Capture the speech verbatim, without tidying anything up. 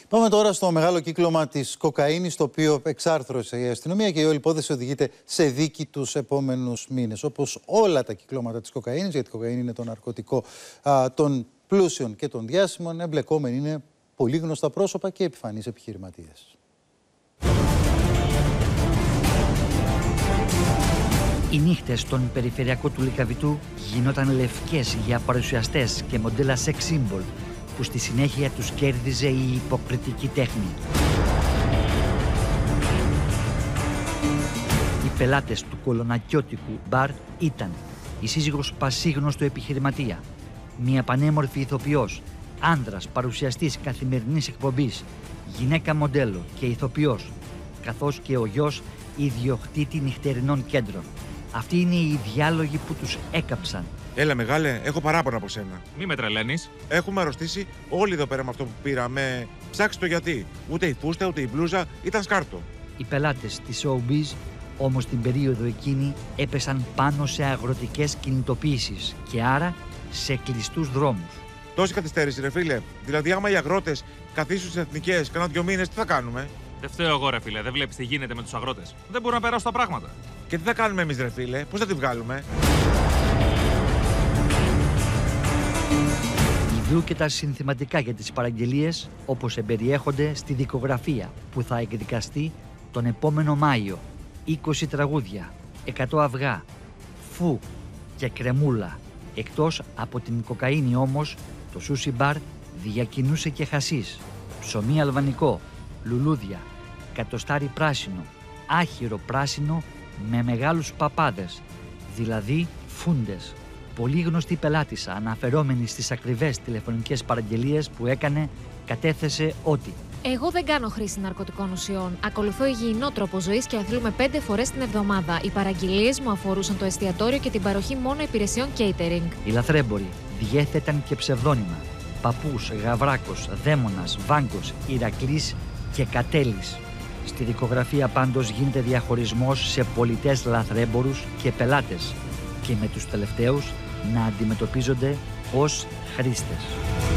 Πάμε τώρα στο μεγάλο κύκλωμα της κοκαίνης, το οποίο εξάρθρωσε η αστυνομία και η όλη υπόθεση οδηγείται σε δίκη τους επόμενους μήνες. Όπως όλα τα κυκλώματα της κοκαίνης, γιατί η κοκαίνη είναι το ναρκωτικό α, των πλούσιων και των διάσημων, εμπλεκόμενοι είναι πολύ γνωστά πρόσωπα και επιφανείς επιχειρηματίες. Οι νύχτες στον περιφερειακό του Λυκαβητού γινόταν λευκές για παρουσιαστές και μοντέλα sex symbol, που στη συνέχεια τους κέρδιζε η υποκριτική τέχνη. Οι πελάτες του κολονακιώτικου μπαρ ήταν η σύζυγος πασίγνωστου επιχειρηματία, μια πανέμορφη ηθοποιός, άνδρας παρουσιαστής καθημερινής εκπομπής, γυναίκα μοντέλο και ηθοποιός, καθώς και ο γιος ιδιοκτήτη νυχτερινών κέντρων. Αυτοί είναι οι διάλογοι που τους έκαψαν. Έλα, μεγάλε, έχω παράπονα από σένα. Μη με τρελαίνεις. Έχουμε αρρωστήσει όλοι εδώ πέρα με αυτό που πήραμε. Ψάξε το γιατί. Ούτε η φούστα, ούτε η μπλούζα ήταν σκάρτο. Οι πελάτες της showbiz όμως την περίοδο εκείνη έπεσαν πάνω σε αγροτικές κινητοποίησεις και άρα σε κλειστούς δρόμους. Τόση καθυστέρηση, ρε φίλε. Δηλαδή, άμα οι αγρότες καθίσουν στις εθνικές κάνα δυο μήνες, τι θα κάνουμε? Δεν φταίω εγώ, ρε φίλε. Δεν βλέπεις τι γίνεται με τους αγρότες. Δεν μπορούν να περάσουν τα πράγματα. Και τι θα κάνουμε εμείς, ρε φίλε? Πώς θα τη βγάλουμε? Ιδού και τα συνθηματικά για τις παραγγελίες, όπως εμπεριέχονται στη δικογραφία που θα εκδικαστεί τον επόμενο Μάιο. είκοσι τραγούδια, εκατό αυγά, φου και κρεμούλα. Εκτός από την κοκαίνη όμως, το σούσι μπαρ διακινούσε και χασίς, ψωμί αλβανικό, λουλούδια, κατοστάρι πράσινο, άχυρο πράσινο με μεγάλους παπάδες, δηλαδή φούντες. Πολύ γνωστή πελάτησα, αναφερόμενη στις ακριβές τηλεφωνικές παραγγελίες που έκανε, κατέθεσε ότι «Εγώ δεν κάνω χρήση ναρκωτικών ουσιών. Ακολουθώ υγιεινό τρόπο ζωής και αθλούμε πέντε φορές την εβδομάδα. Οι παραγγελίες μου αφορούσαν το εστιατόριο και την παροχή μόνο υπηρεσιών catering». Οι λαθρέμποροι διέθεταν και ψευδόνυμα. Παππούς, Γαβράκος, Δαίμονας, Βάγκος, Ηρακλής και Κατέλης. Στη δικογραφία πάντως γίνεται διαχωρισμός σε πολιτές λαθρέμπορους και πελάτες και με τους τελευταίους να αντιμετωπίζονται ως χρήστες.